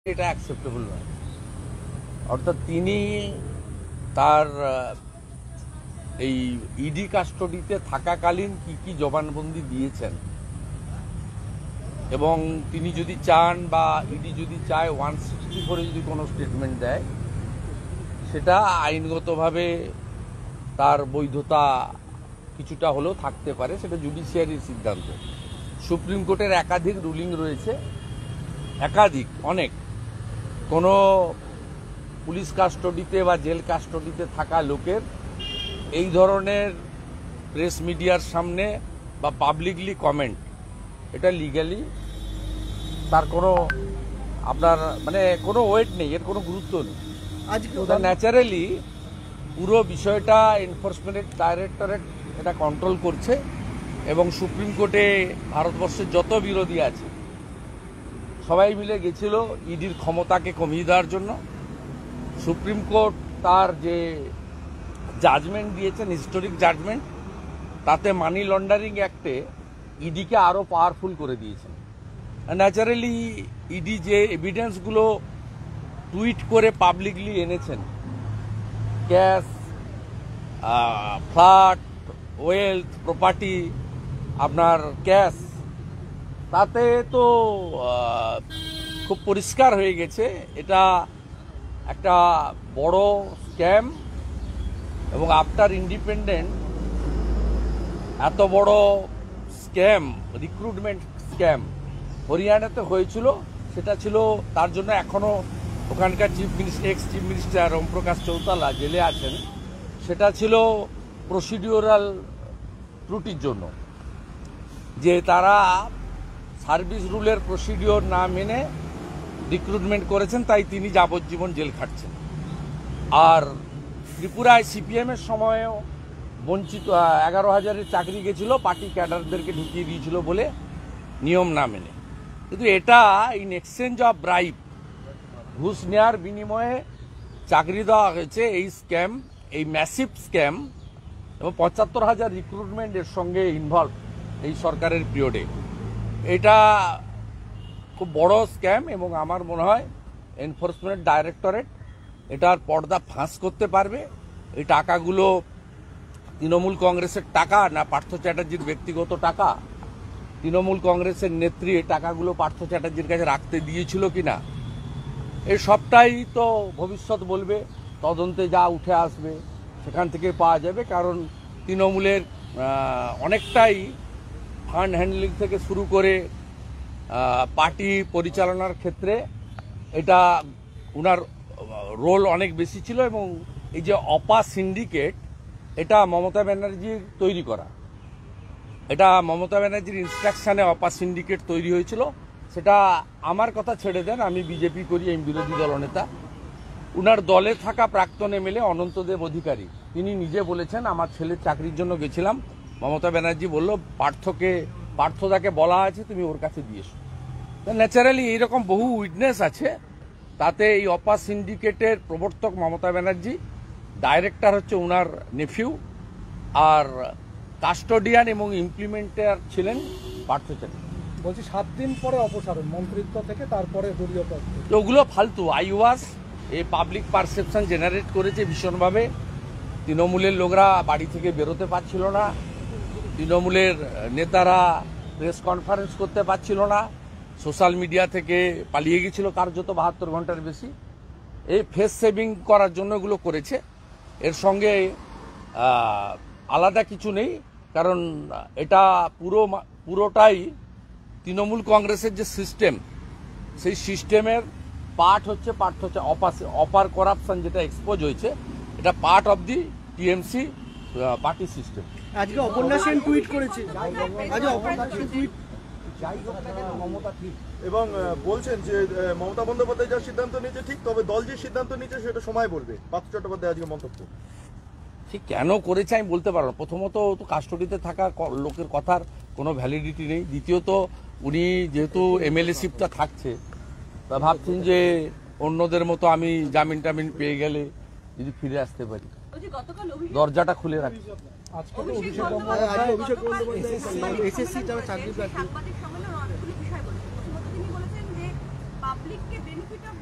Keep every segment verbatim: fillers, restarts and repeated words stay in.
এটা অ্যাকসেপ্টেবল নয়। অর্থাৎ তিনি তার এই ইডি কাস্টডিতে থাকাকালীন কি কি জবানবন্দি দিয়েছেন এবং তিনি যদি চান বা ইডি যদি চায় ওয়ান সিক্সটি ফোরে যদি কোনো স্টেটমেন্ট দেয় সেটা আইনগতভাবে তার বৈধতা কিছুটা হলেও থাকতে পারে, সেটা জুডিশিয়ারির সিদ্ধান্ত। সুপ্রিম কোর্টের একাধিক রুলিং রয়েছে, একাধিক অনেক কোনো পুলিশ কাস্টডিতে বা জেল কাস্টডিতে থাকা লোকের এই ধরনের প্রেস মিডিয়ার সামনে বা পাবলিকলি কমেন্ট, এটা লিগ্যালি তার কোনো আপনার মানে কোনো ওয়েট নেই, এর কোনো গুরুত্ব নেই। আজকে ন্যাচারালি পুরো বিষয়টা এনফোর্সমেন্ট ডাইরেক্টরেট এটা কন্ট্রোল করছে এবং সুপ্রিম কোর্টে ভারতবর্ষের যত বিরোধী আছে সবাই মিলে গেছিল ইডির ক্ষমতাকে কমিয়ে দেওয়ার জন্য। সুপ্রিম কোর্ট তার যে জাজমেন্ট দিয়েছেন, হিস্টোরিক জাজমেন্ট, তাতে মানি লন্ডারিং অ্যাক্টে ইডিকে আরও পাওয়ারফুল করে দিয়েছেন। ন্যাচারালি ইডি যে এভিডেন্সগুলো টুইট করে পাবলিকলি এনেছেন, ক্যাশ, ফ্ল্যাট, ওয়েলথ, প্রপার্টি, আপনার ক্যাশ, তাতে তো খুব পরিষ্কার হয়ে গেছে এটা একটা বড় স্ক্যাম। এবং আফটার ইন্ডিপেন্ডেন্ট এত বড় স্ক্যাম, রিক্রুটমেন্ট স্ক্যাম হরিয়ানাতে হয়েছিল, সেটা ছিল তার জন্য এখনও ওখানকার chief minister ex chief minister Om Prakash Chautala জেলে আছেন। সেটা ছিল প্রসিডিওরাল ত্রুটির জন্য, যে তারা সার্ভিস রুলের প্রসিডিওর না মেনে রিক্রুটমেন্ট করেছেন, তাই তিনি যাবজ্জীবন জেল খাটছেন। আর ত্রিপুরায় সিপিএমের সময়েও বঞ্চিত এগারো হাজারের চাকরি গেছিল, পার্টি ক্যাডারদেরকে ঢুকিয়ে দিয়েছিল বলে নিয়ম না মেনে। কিন্তু এটা ইন এক্সচেঞ্জ অফ ব্রাইব, ঘুষ নেওয়ার বিনিময়ে চাকরি দেওয়া হয়েছে। এই স্ক্যাম, এই ম্যাসিভ স্ক্যাম এবং পঁচাত্তর হাজার রিক্রুটমেন্ট এর সঙ্গে ইনভলভ এই সরকারের পিরিয়ডে, এটা খুব বড় স্ক্যাম। এবং আমার মনে হয় এনফোর্সমেন্ট ডাইরেক্টরেট এটার পর্দা ফাঁস করতে পারবে। এই টাকাগুলো তৃণমূল কংগ্রেসের টাকা না পার্থ চ্যাটার্জির ব্যক্তিগত টাকা, তৃণমূল কংগ্রেসের নেত্রী এই টাকাগুলো পার্থ চ্যাটার্জির কাছে রাখতে দিয়েছিল কিনা, এই সবটাই তো ভবিষ্যৎ বলবে। তদন্তে যা উঠে আসবে সেখান থেকে পাওয়া যাবে। কারণ তৃণমূলের অনেকটাই ফান্ড হ্যান্ডলিং থেকে শুরু করে পার্টি পরিচালনার ক্ষেত্রে এটা ওনার রোল অনেক বেশি ছিল। এবং এই যে অপা সিন্ডিকেট, এটা মমতা ব্যানার্জির তৈরি করা, এটা মমতা ব্যানার্জির ইনস্ট্রাকশনে অপা সিন্ডিকেট তৈরি হয়েছিল। সেটা আমার কথা ছেড়ে দেন, আমি বিজেপি করি, আমি বিরোধী দলনেতা। উনার দলে থাকা প্রাক্তন এমএলএ অনন্তদেব অধিকারী তিনি নিজে বলেছেন, আমার ছেলের চাকরির জন্য গেছিলাম, মমতা ব্যানার্জি বলল পার্থকে পার্থদাকে বলা আছে তুমি ওর কাছে দিয়েছো। ন্যাচারালি এইরকম বহু উইটনেস আছে। তাতে এই অপা সিন্ডিকেটের প্রবর্তক মমতা ব্যানার্জি, ডাইরেক্টর হচ্ছে উনার নেফিউ, আর কাস্টোডিয়ান এবং ইমপ্লিমেন্টার ছিলেন পার্থ চ্যাটার্জি। বলছি সাত দিন পরে অপসারণ মন্ত্রিত্ব থেকে, তারপরে দলীয় পদ। ওগুলো ফালতু আইওয়াস। এই পাবলিক পারসেপশন জেনারেট করেছে ভীষণভাবে। তৃণমূলের লোকরা বাড়ি থেকে বেরোতে পারছিল না, তৃণমূলের নেতারা প্রেস কনফারেন্স করতে পারছিল না, সোশ্যাল মিডিয়া থেকে পালিয়ে গেছিল কার্যত বাহাত্তর ঘন্টার বেশি। এই ফেস সেভিং করার জন্য এগুলো করেছে। এর সঙ্গে আলাদা কিছু নেই, কারণ এটা পুরো পুরোটাই তৃণমূল কংগ্রেসের যে সিস্টেম, সেই সিস্টেমের পার্ট হচ্ছে পার্ট হচ্ছে অপার করাপশন যেটা এক্সপোজ হয়েছে, এটা part of the TMC party system. আজকে অপর্ণা সেন টুইট করেছে, আজকে অপর্ণা সেন টুইট মমতা ঠিক এবং বলছেন যে মমতা বন্দ্যোপাধ্যায় যার সিদ্ধান্ত নিয়েছে ঠিক, তবে দল যে সিদ্ধান্ত নিয়েছে সেটা সময় বলবে। পার্থ চট্টোপাধ্যায় আজকে মন্তব্য ঠিক কেন করেছে আমি বলতে পারবো না। প্রথমত তো কাস্টডিতে থাকা লোকের কথার কোনো ভ্যালিডিটি নেই। দ্বিতীয়ত উনি যেহেতু এমএলএশিপটা থাকছে, তা ভাবছেন যে অন্যদের মতো আমি জামিন টামিন পেয়ে গেলে যদি ফিরে আসতে পারি, দরজাটা খুলে রাখি। আজকে তো অভিষেক বন্দ্যোপাধ্যায় অভিষেক বন্দ্যোপাধ্যায় এসএসসি যারা চাকরি প্রার্থী সাংবাদিক সম্মেলনে অনেকগুলো বিষয় বলেছেন। প্রথমত তিনি বলেছেন যে পাবলিককে বেনিফিট অফ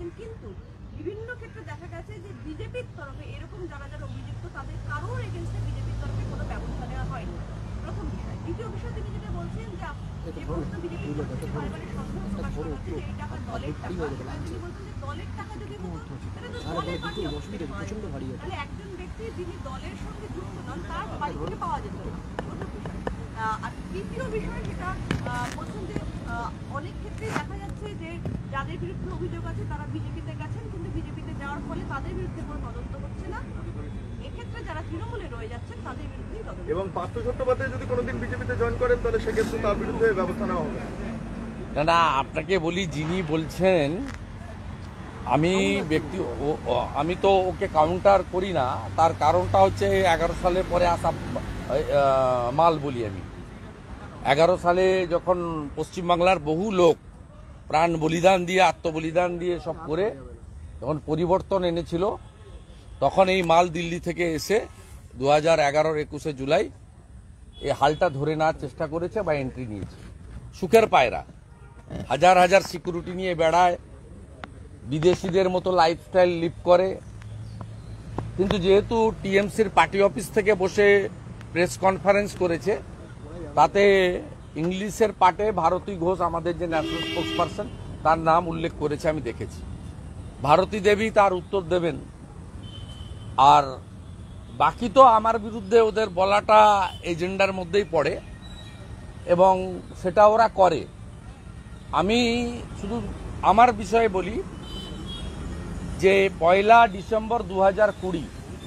যাচ্ছেন, কিন্তু বিভিন্ন ক্ষেত্রে দেখা গেছে যে বিজেপির তরফে এরকম যারা যারা অভিযুক্ত তাদের কারোর এগেনস্টে বিজেপির তরফে কোনো ব্যবস্থা নেওয়া হয়নি। প্রথম বিষয়। দ্বিতীয় বিষয়, তিনি যেটা বলছেন যে যে প্রশ্ন বিজেপির তরফ থেকে বারবারই সন্দেহ প্রকাশ করা হচ্ছে যে এই টাকা দলের টাকা, তিনি বলছেন যে দলের টাকা যদি হতো তাহলে তো দলের বাড়ি তাহলে একজন ব্যক্তি যিনি দলের সঙ্গে যুক্ত নন তার বাড়ি থেকে পাওয়া যেত না। প্রথম বিষয়। আহ, আর তৃতীয় বিষয় যেটা আহ, বলছেন যে আহ, অনেক ক্ষেত্রেই দেখা যাচ্ছে যে যাদের বিরুদ্ধে অভিযোগ আছে তারা বিজেপিতে গেছেন, কিন্তু বিজেপিতে যাওয়ার ফলে তাদের বিরুদ্ধে কোনো তদন্ত হচ্ছে না। এক্ষেত্রে যারা তৃণমূলে রয়ে যাচ্ছেন তাদের বিরুদ্ধেই তদন্ত। এবং পার্থ চট্টোপাধ্যায় যদি কোনোদিন বিজেপিতে জয়েন করেন তাহলে সেক্ষেত্রে তার বিরুদ্ধে ব্যবস্থা নেওয়া হবে। না না, আপনাকে বলি, যিনি বলছেন, আমি ব্যক্তি ও- ও- আমি তো ওকে কাউন্টার করি না। তার কারণটা হচ্ছে এগারো সালের পরে আসা আহ, মাল বলি আমি। এগারো সালে যখন পশ্চিমবাংলার বহু লোক প্রাণ বলিদান দিয়ে, আত্মবলিদান দিয়ে সব করে যখন পরিবর্তন এনেছিল, তখন এই মাল দিল্লি থেকে এসে দু হাজার এগারোর একুশে জুলাই এই হালটা ধরে নেওয়ার চেষ্টা করেছে বা এন্ট্রি নিয়েছে। সুখের পায়রা হাজার হাজার সিকিউরিটি নিয়ে বেড়ায়, বিদেশিদের মতো লাইফস্টাইল লিভ করে, কিন্তু যেহেতু টিএমসির পার্টি অফিস থেকে বসে প্রেস কনফারেন্স করেছে, তাতে ইংলিশের পার্টে ভারতী ঘোষ, আমাদের যে ন্যাশনাল স্পোক্স পারসন, তার নাম উল্লেখ করেছে, আমি দেখেছি। ভারতী দেবী তার উত্তর দেবেন। আর বাকি তো আমার বিরুদ্ধে ওদের বলাটা এজেন্ডার মধ্যেই পড়ে এবং সেটা ওরা করে। আমি শুধু আমার বিষয়ে বলি যে পয়লা ডিসেম্বর দু হাজার কুড়ি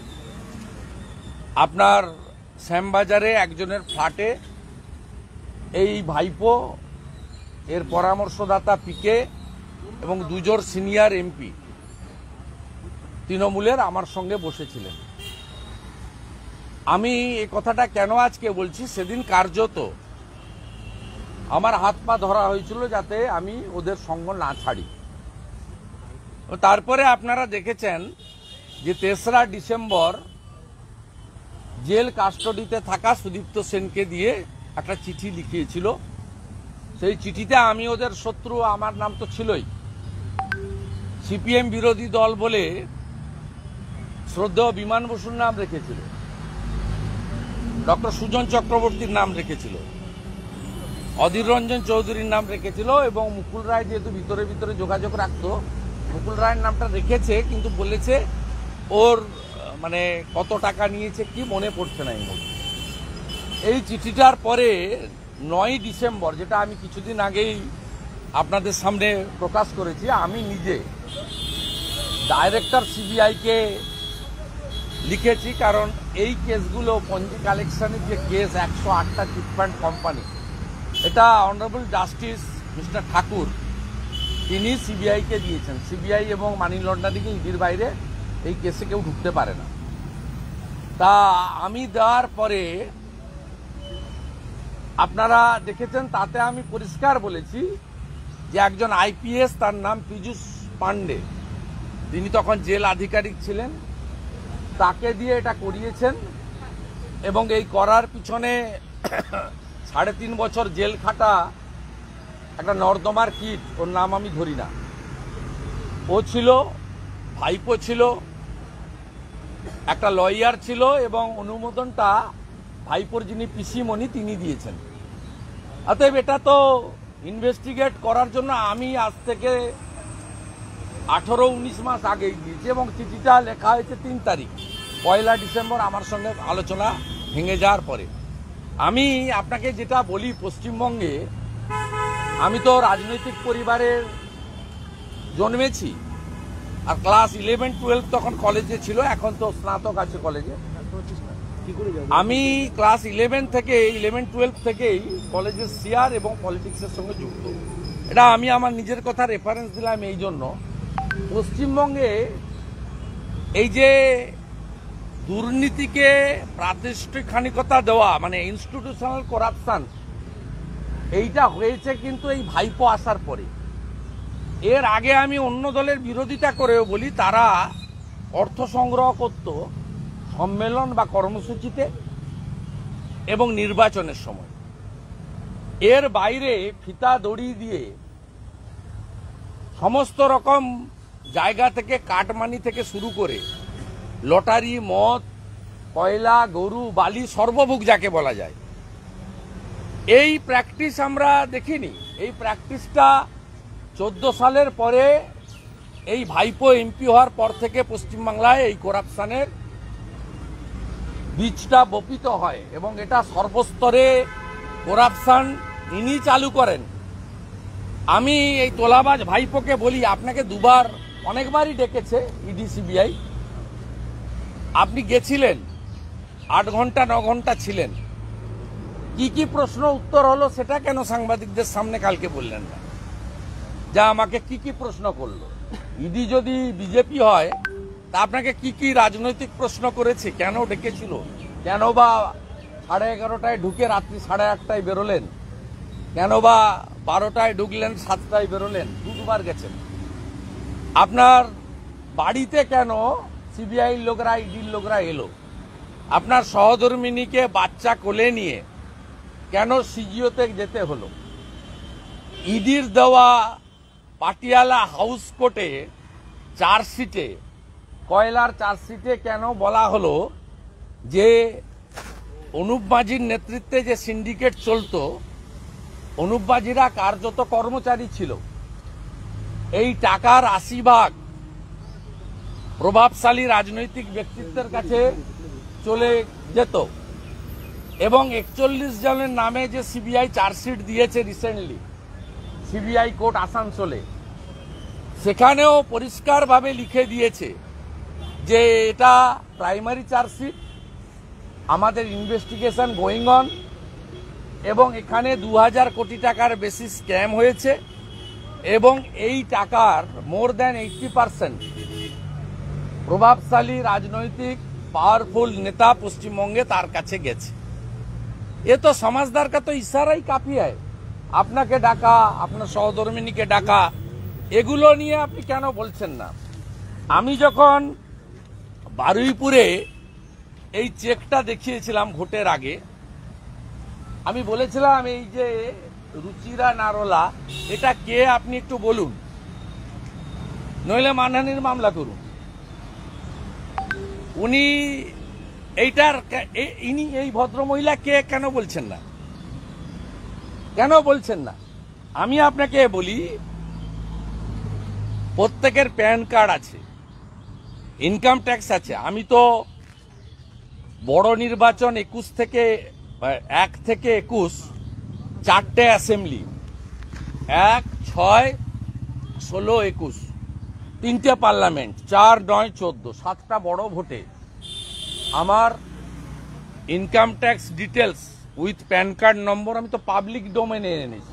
আপনার শ্যামবাজারে একজনের ফ্ল্যাটে এই ভাইপো, এর পরামর্শদাতা পিকে এবং দুজন সিনিয়র এমপি তৃণমূলের আমার সঙ্গে বসেছিলেন। আমি এই কথাটা কেন আজকে বলছি, সেদিন কার্যত আমার হাত পা ধরা হয়েছিল যাতে আমি ওদের সঙ্গ না ছাড়ি। তারপরে আপনারা দেখেছেন যে তেসরা ডিসেম্বর জেল কাস্টডিতে থাকা সুদীপ্ত সেনকে দিয়ে একটা চিঠি লিখিয়েছিল। সেই চিঠিতে আমি ওদের শত্রু, আমার নাম তো ছিলই, সিপিএম বিরোধী দল বলে শ্রদ্ধেয় বিমান বসুর নাম রেখেছিল, ডক্টর সুজন চক্রবর্তীর নাম রেখেছিল, অধীর রঞ্জন চৌধুরীর নাম রেখেছিল এবং মুকুল রায় যেহেতু ভিতরে ভিতরে যোগাযোগ রাখতো, মুকুল রায়ের নামটা রেখেছে, কিন্তু বলেছে ওর মানে কত টাকা নিয়েছে কি মনে পড়ছে না এই মুহূর্তে। এই চিঠিটার পরে নয় ডিসেম্বর, যেটা আমি কিছুদিন আগেই আপনাদের সামনে প্রকাশ করেছি, আমি নিজে ডাইরেক্টর সিবিআইকে লিখেছি, কারণ এই কেসগুলো পঞ্জি কালেকশনের যে কেস, একশো আটটা চিটফান্ড কোম্পানি, এটা অনারেবল জাস্টিস মিস্টার ঠাকুর তিনি সিবিআইকে দিয়েছেন। সিবিআই এবং মানি লন্ডারিং ইডির বাইরে এই কেসে কেউ ঢুকতে পারে না। তা আমি দেওয়ার পরে আপনারা দেখেছেন, তাতে আমি পরিষ্কার বলেছি যে একজন আইপিএস, তার নাম পীযূষ পান্ডে, তিনি তখন জেল আধিকারিক ছিলেন, তাকে দিয়ে এটা করিয়েছেন এবং এই করার পিছনে সাড়ে তিন বছর জেল খাটা একটা নর্দমার কিট, ওর নাম আমি ধরি না, ও ছিল, ভাইপো ছিল, একটা লয়ার ছিল এবং অনুমোদনটা ভাইপোর যিনি পিসিমণি তিনি দিয়েছেন। অতএব এটা তো ইনভেস্টিগেট করার জন্য আমি আজ থেকে আঠারো উনিশ মাস আগেই দিয়েছি এবং চিঠিটা লেখা হয়েছে তিন তারিখ পয়লা ডিসেম্বর আমার সঙ্গে আলোচনা ভেঙে যাওয়ার পরে। আমি আপনাকে যেটা বলি, পশ্চিমবঙ্গে আমি তো রাজনৈতিক পরিবারের জন্মেছি, আর ক্লাস ইলেভেন টুয়েলভ তখন কলেজে ছিল, এখন তো স্নাতক আছে কলেজে। আমি ক্লাস ইলেভেন থেকে ইলেভেন টুয়েলভ থেকেই কলেজের সিআর এবং পলিটিক্সের সঙ্গে যুক্ত। এটা আমি আমার নিজের কথা রেফারেন্স দিলাম এই জন্য, পশ্চিমবঙ্গে এই যে দুর্নীতিকে প্রাতিষ্ঠানিকতা দেওয়া, মানে ইনস্টিটিউশনাল করাপশন, এইটা হয়েছে কিন্তু এই ভাইপো আসার পরে। এর আগে আমি অন্য দলের বিরোধিতা করেও বলি, তারা অর্থ সংগ্রহ করত সম্মেলন বা কর্মসূচিতে এবং নির্বাচনের সময়। এর বাইরে ফিতা দড়ি দিয়ে সমস্ত রকম জায়গা থেকে কাটমানি থেকে শুরু করে লটারি, মদ, কয়লা, গরু, বালি, সর্বভোগ যাকে বলা যায়, এই প্র্যাকটিস আমরা দেখিনি। এই প্র্যাকটিসটা চোদ্দ সালের পরে এই ভাইপো এমপি হওয়ার পর থেকে পশ্চিমবাংলায় এই করাপশনের বীজটা বপিত হয় এবং এটা সর্বস্তরে করাপশন ইনি চালু করেন। আমি এই তোলাবাজ ভাইপোকে বলি, আপনাকে দুবার অনেকবারই ডেকেছে ইডি সিবিআই, আপনি গেছিলেন, আট ঘন্টা ন ঘন্টা ছিলেন, কি কি প্রশ্ন উত্তর হলো সেটা কেন সাংবাদিকদের সামনে কালকে বললেন না? যা আমাকে কি কি প্রশ্ন করলো? ইডি যদি বিজেপি হয় তা আপনাকে কি কি রাজনৈতিক প্রশ্ন করেছে, কেন ডেকেছিল, কেন বা সাড়ে এগারোটায় ঢুকে রাত্রি সাড়ে আটটায় বেরোলেন, কেন বা বারোটায় ঢুকলেন সাতটায় বেরোলেন, দুবার গেছেন। আপনার বাড়িতে কেন সিবিআই লোকরা, ইডির লোকরা এলো? আপনার সহধর্মিনীকে বাচ্চা কোলে নিয়ে কেন সিজিওতে যেতে হলো? ইডির দেওয়া পাটিয়ালা হাউস কোর্টে চার্জশিটে, কয়লার চার্জশিটে কেন বলা হলো যে অনুপ মাঝির নেতৃত্বে যে সিন্ডিকেট চলতো, অনুপ মাঝিরা কার্যত কর্মচারী ছিল, এই টাকার আশি ভাগ প্রভাবশালী রাজনৈতিক ব্যক্তিত্বের কাছে চলে যেত এবং একচল্লিশ জনের নামে যে সিবিআই চার্জশিট দিয়েছে রিসেন্টলি সিবিআই কোর্ট আসানসোলে, সেখানেও পরিষ্কারভাবে লিখে দিয়েছে যে এটা প্রাইমারি চার্জশিট, আমাদের ইনভেস্টিগেশন গোয়িং অন এবং এখানে দু হাজার কোটি টাকার বেশি স্ক্যাম হয়েছে এবং এই টাকার মোর দ্যান এইটটি পার্সেন্ট প্রভাবশালী রাজনৈতিক পাওয়ারফুল নেতা পশ্চিমবঙ্গে তার কাছে গেছে। এ তো সমাজদার কা তো ইশারাই কাফি হয়। আপনাকে ডাকা, আপনার সহধর্মিনীকে ডাকা, এগুলো নিয়ে আপনি কেন বলছেন না? আমি যখন বারুইপুরে এই চেকটা দেখিয়েছিলাম ভোটের আগে, আমি বলেছিলাম এই যে রুচিরা নারোলা, এটা কে আপনি একটু বলুন, নইলে মানহানির মামলা করুন। উনি এইটার ইনি এই ভদ্রমহিলা কে কেন বলছেন না? কেন বলছেন না? আমি আপনাকে বলি, প্রত্যেকের প্যান কার্ড আছে, ইনকাম ট্যাক্স আছে। আমি তো বড় নির্বাচন একুশ থেকে এক থেকে একুশ চারটে অ্যাসেম্বলি, এক, ছয়, ষোলো, একুশ, তিনটে পার্লামেন্ট, চার, নয়, চোদ্দ, সাতটা বড় ভোটে আমার income tax details with PAN card number আমি তো পাবলিক ডোমেনে এনেছি।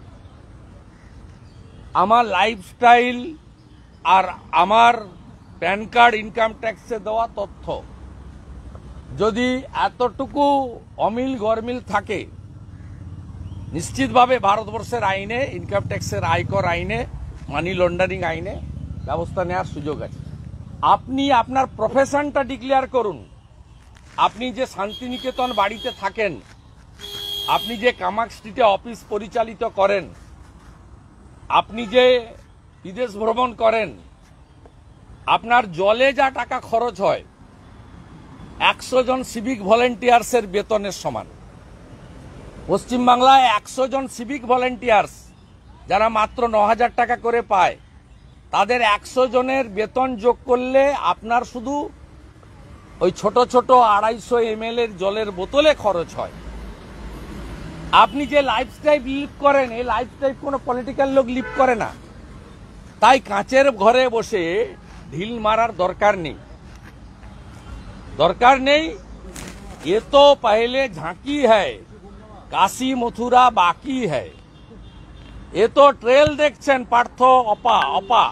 আমার লাইফস্টাইল আর আমার প্যান কার্ড ইনকাম ট্যাক্সে দেওয়া তথ্য যদি এতটুকু অমিল গরমিল থাকে, নিশ্চিতভাবে ভারতবর্ষের আইনে, ইনকাম ট্যাক্সের আয়কর আইনে, মানি লন্ডারিং আইনে ব্যবস্থা নেওয়ার সুযোগ আছে। আপনি আপনার প্রফেশনটা ডিক্লেয়ার করুন। আপনি যে শান্তিনিকেতন বাড়িতে থাকেন, আপনি যে কামাক স্ট্রিটে অফিস পরিচালিত করেন, আপনি যে বিদেশ ভ্রমণ করেন, আপনার জলে যা টাকা খরচ হয় একশো জন সিভিক ভলেন্টিয়ার্সের বেতনের সমান। পশ্চিমবাংলায় একশো জন সিভিক ভলেন্টিয়ার্স যারা মাত্র ন হাজার টাকা করে পায়, তাদের একশো জনের বেতন যোগ করলে আপনার শুধু ওই ছোট ছোট আড়াইশো এম এল এর জলের বোতলে খরচ হয়। আপনি যে লাইফস্টাইল লিভ করেন, এই লাইফস্টাইল কোনো পলিটিক্যাল লোক লিভ করে না। তাই কাঁচের ঘরে বসে ঢিল মারার দরকার নেই, দরকার নেই। এ তো পহলে ঝাঁকি হ্যায়, কাশি মথুরা বাকি হ্যায়। এ তো ট্রেল দেখছেন পার্থ অপা অপা,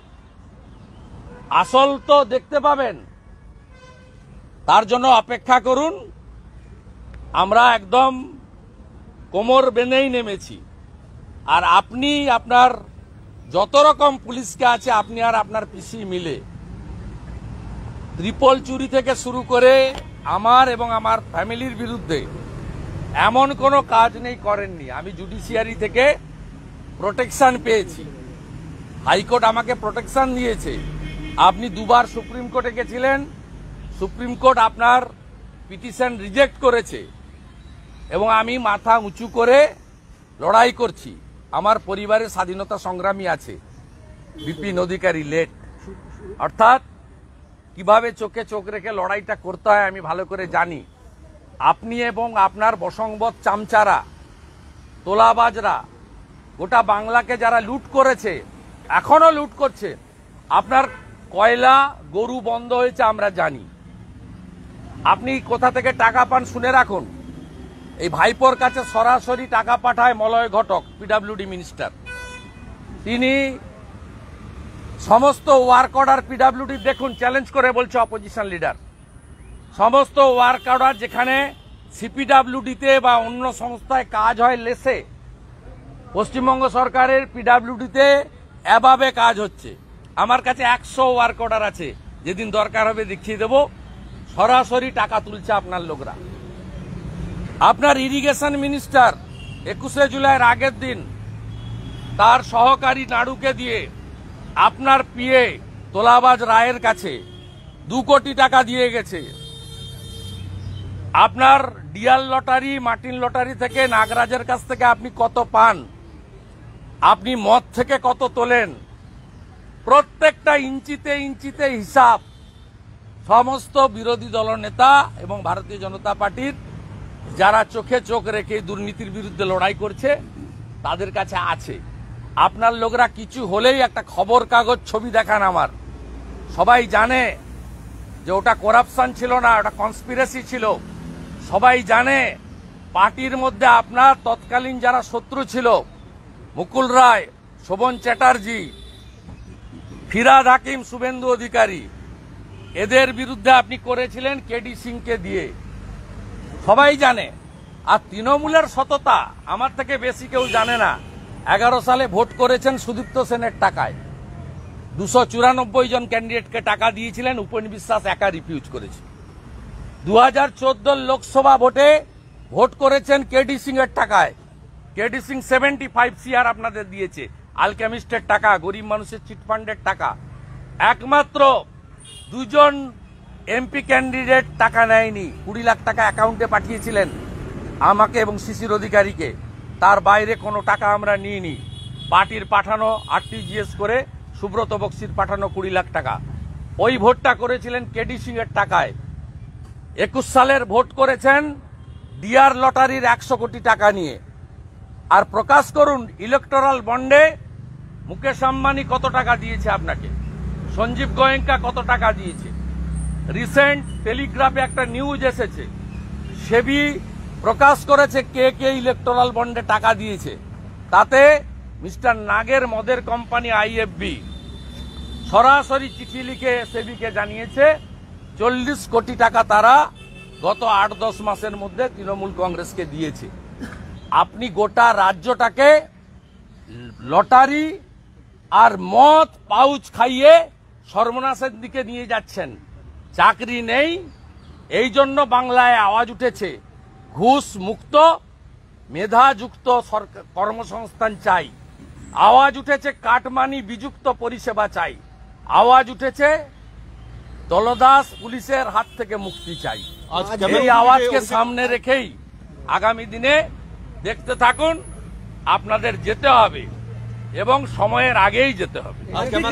আসল তো দেখতে পাবেন। তার জন্য অপেক্ষা করুন। আমরা একদম কোমর বেঁধেই নেমেছি। আর আপনি আপনার যত রকম পুলিশকে আছে, আপনি আর আপনার পিসি মিলে ত্রিপল চুরি থেকে শুরু করে আমার এবং আমার ফ্যামিলির বিরুদ্ধে এমন কোনো কাজ নেই করেননি। আমি জুডিশিয়ারি থেকে প্রোটেকশন পেয়েছি। হাইকোর্ট আমাকে প্রোটেকশন দিয়েছে। আপনি দুবার সুপ্রিম কোর্টে গেছিলেন, সুপ্রিম কোর্ট আপনার পিটিশন রিজেক্ট করেছে এবং আমি মাথা উঁচু করে লড়াই করছি। আমার পরিবারে স্বাধীনতা সংগ্রামী আছে, বিপিন অধিকারী লেট। অর্থাৎ কিভাবে চোখে চোখ রেখে লড়াইটা করতে হয় আমি ভালো করে জানি। আপনি এবং আপনার বসংবদ চামচারা, তোলাবাজরা গোটা বাংলাকে যারা লুট করেছে, এখনো লুট করছে, আপনার কয়লা গরু বন্ধ হয়েছে আমরা জানি। আপনি কোথা থেকে টাকা পান শুনে রাখুন। এই ভাইপোর কাছে সরাসরি টাকা পাঠায় মলয় ঘটক, পিডাব্লিউডি মিনিস্টার। তিনি সমস্ত ওয়ার্ক অর্ডার পিডাব্লিউডি দেখুন, চ্যালেঞ্জ করে বলছে অপোজিশন লিডার, সমস্ত ওয়ার্ক অর্ডার যেখানে সিপিডাব্লিউডিতে বা অন্য সংস্থায় কাজ হয় লেসে, পশ্চিমবঙ্গ সরকারের পিডাব্লিউডিতে এভাবে কাজ হচ্ছে। আমার কাছে একশো ওয়ার্ক অর্ডার আছে, যেদিন দরকার হবে দেখিয়ে দেব। সরাসরি টাকা তুলছে আপনার লোকরা। আপনার ইরিগেশন মিনিস্টার একুশে জুলাইয়ের আগের দিন তার সহকারী নাড়ুকে দিয়ে আপনার পিএ তোলাবাজ রায়ের কাছে দু কোটি টাকা দিয়ে গেছে। আপনার ডিয়াল লটারি, মার্টিন লটারি থেকে নাগরাজের কাছ থেকে আপনি কত পান, আপনি মদ থেকে কত তোলেন, প্রত্যেকটা ইঞ্চিতে ইঞ্চিতে হিসাব সমস্ত বিরোধী দলনেতা এবং ভারতীয় জনতা পার্টির যারা চোখে চোখ রেখে দুর্নীতির বিরুদ্ধে লড়াই করছে তাদের কাছে আছে। আপনার লোকরা কিছু হলেই একটা খবর কাগজ ছবি দেখান। আমার সবাই জানে যে ওটা করাপশন ছিল না, ওটা কনস্পিরেসি ছিল। সবাই জানে পার্টির মধ্যে আপনার তৎকালীন যারা শত্রু ছিল, মুকুল রায়, শোভন চ্যাটার্জি, ফিরাদ হাকিম, শুভেন্দু অধিকারী, এদের বিরুদ্ধে আপনি করেছিলেন কেডি সিংকে দিয়ে, সবাই জানে। আর তৃণমূলের সততা আমার থেকে বেশি কেউ জানে না। এগারো সালে ভোট করেছেন সুদীপ্ত সেনের টাকায়, দুশো চুরানব্বই জন ক্যান্ডিডেটকে টাকা দিয়েছিলেন, উপেন বিশ্বাস একা রিফিউজ করেছে। দু হাজার চোদ্দোর লোকসভা ভোটে ভোট করেছেন কেডি সিং এর টাকায়। KD Singh seventy five CR আপনাদের দিয়েছে, আলকেমিস্টের টাকা, গরিব মানুষের চিটফান্ডের টাকা। একমাত্র দুজন এমপি ক্যান্ডিডেট টাকা নেয়নি, কুড়ি লাখ টাকা অ্যাকাউন্টে পাঠিয়েছিলেন আমাকে এবং শিশির অধিকারীকে। তার বাইরে কোনো টাকা আমরা নিইনি। পার্টির পাঠানো আরটিজিএস করে সুব্রত বক্সির পাঠানো কুড়ি লাখ টাকা, ওই ভোটটা করেছিলেন কেডি সিং এর টাকায়। একুশ সালের ভোট করেছেন ডিআর লটারির একশো কোটি টাকা নিয়ে। আর প্রকাশ করুন ইলেকটোরাল বন্ডে মুকেশ আম্বানি কত টাকা দিয়েছে আপনাকে, সঞ্জীব গোয়েঙ্কা কত টাকা দিয়েছে। রিসেন্ট টেলিগ্রাফে একটা নিউজ এসেছে, সেবি প্রকাশ করেছে কে কে ইলেকটোরাল বন্ডে টাকা দিয়েছে। তাতে মিস্টার নাগের মদের কোম্পানি আইএফবি সরাসরি চিঠি লিখে সেবিকে জানিয়েছে চল্লিশ কোটি টাকা তারা গত আট দশ মাসের মধ্যে তৃণমূল কংগ্রেসকে দিয়েছে। আপনি গোটা রাজ্যটাকে লটারি আর মদ পাউচ খাইয়ে সর্বনাশের দিকে নিয়ে যাচ্ছেন। চাকরি নেই, এই জন্য বাংলায় আওয়াজ উঠেছে ঘুষ মুক্ত মেধাযুক্ত সরকার কর্মসংস্থান চাই। আওয়াজ উঠেছে কাটমানি বিযুক্ত পরিষেবা চাই। আওয়াজ উঠেছে দলদাস পুলিশের হাত থেকে মুক্তি চাই। এই আওয়াজকে সামনে রেখেই আগামী দিনে দেখতে থাকুন, আপনাদের যেতে হবে এবং সময়ের আগেই যেতে হবে।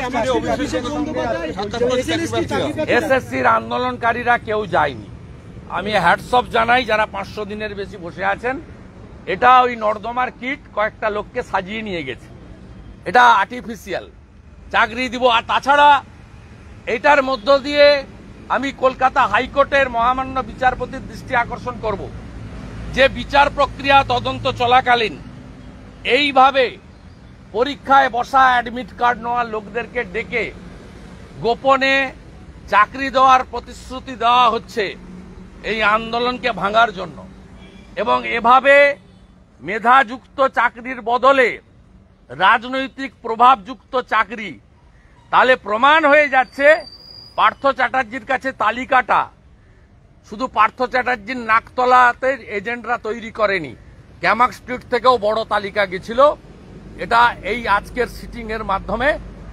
এসএসসির আন্দোলনকারীরা কেউ যায়নি। আমি হ্যাটসঅপ জানাই যারা পাঁচশো দিনের বেশি বসে আছেন। এটা ওই নর্দমার কিট কয়েকটা লোককে সাজিয়ে নিয়ে গেছে, এটা আর্টিফিশিয়াল চাকরি দিব। আর তাছাড়া এটার মধ্য দিয়ে আমি কলকাতা হাইকোর্টের মহামান্য বিচারপতির দৃষ্টি আকর্ষণ করব যে বিচার প্রক্রিয়া তদন্ত চলাকালীন এইভাবে পরীক্ষায় বসা অ্যাডমিট কার্ড নেওয়া লোকদেরকে ডেকে গোপনে চাকরি দেওয়ার প্রতিশ্রুতি দেওয়া হচ্ছে এই আন্দোলনকে ভাঙার জন্য। এবং এভাবে মেধাযুক্ত চাকরির বদলে রাজনৈতিক প্রভাবযুক্ত চাকরি, তাহলে প্রমাণ হয়ে যাচ্ছে পার্থ চ্যাটার্জির কাছে তালিকাটা শুধু পার্থ চ্যাটার্জির নাকতলাতে এজেন্টরা তৈরি করেনি, ক্যামাক স্ট্রিট থেকেও বড় তালিকা গেছিল। এটা এই আজকের সিটিং এর মাধ্যমে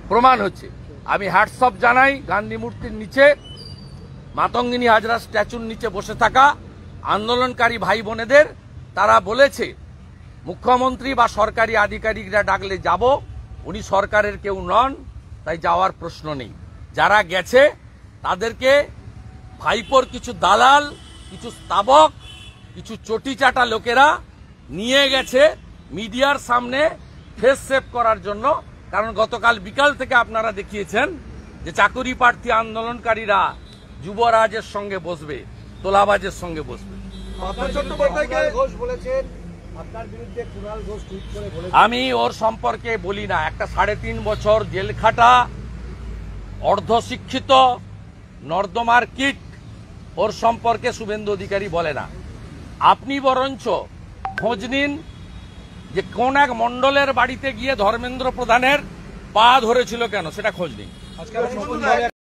প্রমাণ হচ্ছে। আমি হ্যাটসঅপ জানাই গান্ধী মূর্তির নিচে মাতঙ্গিনী হাজরা স্ট্যাচুর নিচে বসে থাকা আন্দোলনকারী ভাই বোনেদের। তারা বলেছে মুখ্যমন্ত্রী বা সরকারি আধিকারিকরা ডাকলে যাব, উনি সরকারের কেউ নন, তাই যাওয়ার প্রশ্ন নেই। যারা গেছে তাদেরকে ভাইপোর কিছু দালাল, কিছু স্তাবক, কিছু চটিচাটা লোকেরা নিয়ে গেছে মিডিয়ার সামনে ফেস সেভ করার জন্য। কারণ গতকাল বিকাল থেকে আপনারা দেখিয়েছেন যে চাকুরি প্রার্থী আন্দোলনকারীরা যুবরাজের সঙ্গে বসবে, তোলাবাজের সঙ্গে বসবে। পার্থ চট্টোপাধ্যায়কে ঘোষ বলেছেন আপনার বিরুদ্ধে কুণাল ঘোষ টুইট করে বলেছেন। আমি ওর সম্পর্কে বলি না। একটা সাড়ে তিন বছর জেল খাটা, অর্ধশিক্ষিত, নর্দমার কীট, ওর সম্পর্কে শুভেন্দু অধিকারী বলে না। আপনি বরঞ্চ খোঁজ নিন যে কোন এক মণ্ডলের বাড়িতে গিয়ে ধর্মেন্দ্র প্রধানের পা ধরেছিল কেন, সেটা খোঁজ নিন। আজকে